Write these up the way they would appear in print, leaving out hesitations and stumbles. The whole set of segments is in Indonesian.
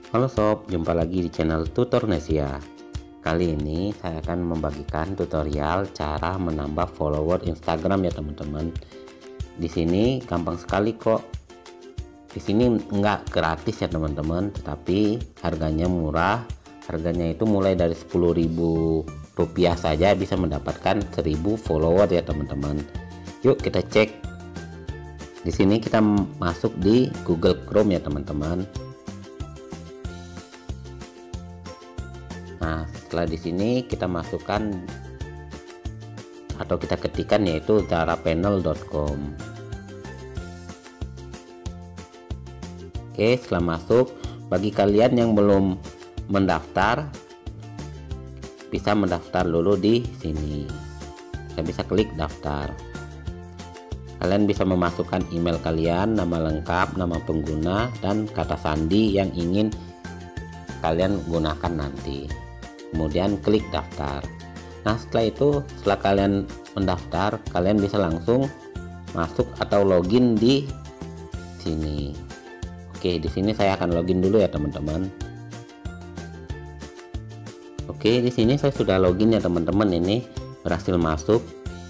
Halo sob, jumpa lagi di channel Tutornesia. Kali ini saya akan membagikan tutorial cara menambah follower Instagram ya teman-teman. Di sini gampang sekali kok. Di sini nggak gratis ya teman-teman, tetapi harganya murah. Harganya itu mulai dari Rp10.000 saja bisa mendapatkan 1000 follower ya teman-teman. Yuk kita cek. Di sini kita masuk di Google Chrome ya teman-teman. Nah, setelah di sini kita masukkan atau kita ketikkan yaitu zarapanel.com. Oke, setelah masuk, bagi kalian yang belum mendaftar bisa mendaftar dulu di sini. Saya bisa klik daftar. Kalian bisa memasukkan email kalian, nama lengkap, nama pengguna, dan kata sandi yang ingin kalian gunakan nanti. Kemudian klik daftar. Nah, setelah kalian mendaftar, kalian bisa langsung masuk atau login di sini. Oke, di sini saya akan login dulu ya teman-teman. Oke, di sini saya sudah login ya teman-teman. Ini berhasil masuk.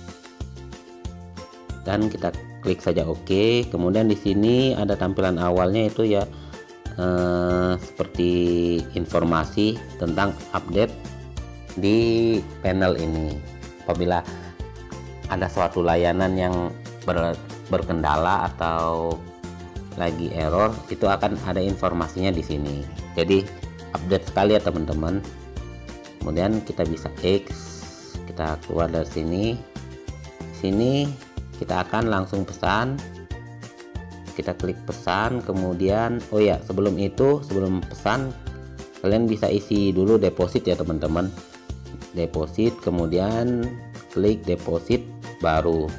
Dan kita klik saja oke. Kemudian di sini ada tampilan awalnya itu ya seperti informasi tentang update di panel ini. Apabila ada suatu layanan yang berkendala atau lagi error, itu akan ada informasinya di sini. Jadi update sekali ya teman-teman. Kemudian kita bisa X, kita keluar dari sini. Sini kita akan langsung pesan. Kita klik pesan, kemudian oh ya, sebelum pesan kalian bisa isi dulu deposit ya teman-teman. Deposit, kemudian klik deposit baru.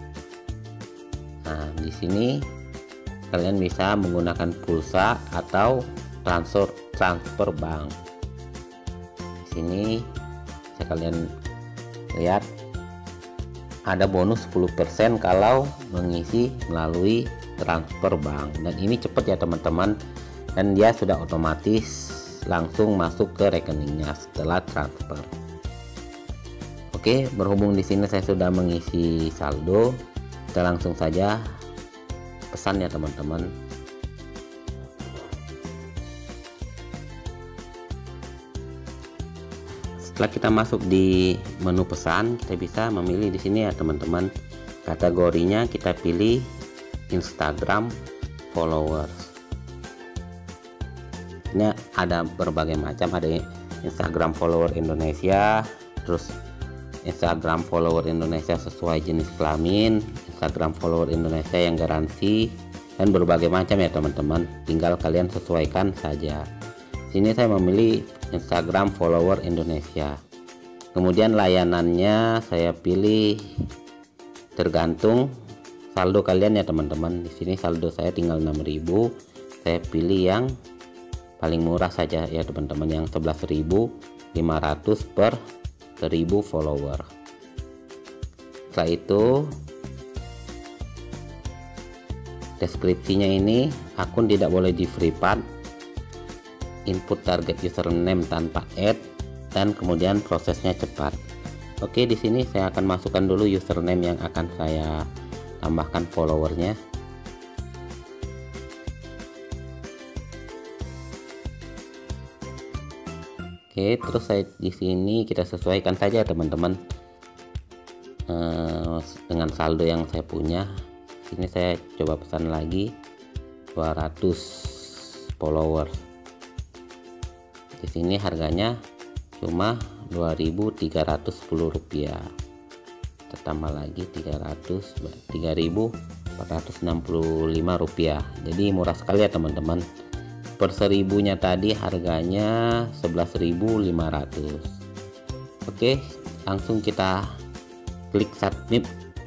Nah, di sini kalian bisa menggunakan pulsa atau transfer bank. Di sini kalian lihat ada bonus 10% kalau mengisi melalui transfer bank, dan ini cepat ya teman-teman, dan dia sudah otomatis langsung masuk ke rekeningnya setelah transfer. Oke, berhubung di sini saya sudah mengisi saldo, kita langsung saja pesan ya teman-teman. Setelah kita masuk di menu pesan, kita bisa memilih di sini ya teman-teman. Kategorinya kita pilih Instagram followers. Ini ada berbagai macam, ada Instagram follower Indonesia, terus Instagram follower Indonesia sesuai jenis kelamin, Instagram follower Indonesia yang garansi, dan berbagai macam ya teman-teman. Tinggal kalian sesuaikan saja. Sini saya memilih Instagram follower Indonesia. Kemudian layanannya saya pilih tergantung saldo kalian ya teman-teman. Di sini saldo saya tinggal 6.000. Saya pilih yang paling murah saja ya teman-teman, yang 11.500 per 1000 follower. Setelah itu deskripsinya ini, akun tidak boleh di free pass, input target username tanpa add, dan kemudian prosesnya cepat. Oke, di sini saya akan masukkan dulu username yang akan saya tambahkan followernya. Oke, terus saya di sini kita sesuaikan saja teman-teman dengan saldo yang saya punya. Sini saya coba pesan lagi 200 followers. Di sini harganya cuma Rp2.310. Kita tambah lagi 3.465. Jadi murah sekali ya teman-teman. Per 1000-nya tadi harganya 11.500. Oke, langsung kita klik submit.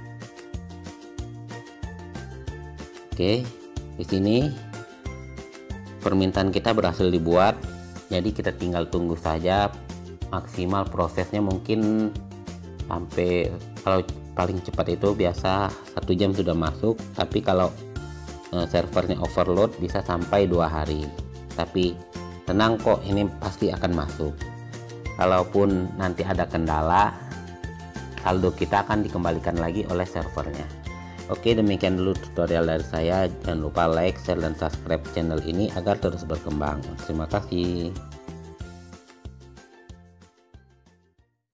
Oke, di sini permintaan kita berhasil dibuat. Jadi kita tinggal tunggu saja. Maksimal prosesnya mungkin sampai, kalau paling cepat itu biasa 1 jam sudah masuk, tapi kalau servernya overload bisa sampai 2 hari. Tapi tenang kok, ini pasti akan masuk. Kalaupun nanti ada kendala, saldo kita akan dikembalikan lagi oleh servernya. Oke, demikian dulu tutorial dari saya. Jangan lupa like, share, dan subscribe channel ini agar terus berkembang. Terima kasih.